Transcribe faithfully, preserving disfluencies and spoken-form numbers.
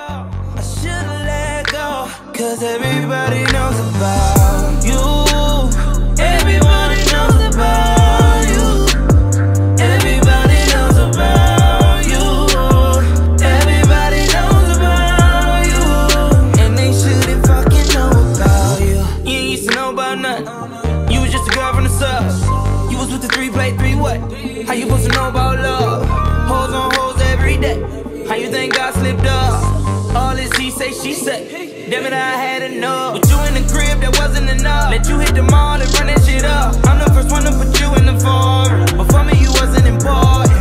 I should've let go, cause everybody knows about you. Everybody knows about you. Everybody knows about you. Everybody knows about you. And they shouldn't fucking know about you. You ain't used to know about nothing. You was just a girl from the subs. You was with the three play three what? How you supposed to know about love? Hoes on hoes every day. How you think God slipped up? All this he say, she say. Damn it, I had enough. With you in the crib, that wasn't enough. Let you hit the mall and run that shit up. I'm the first one to put you in the forum. But for me, you wasn't important.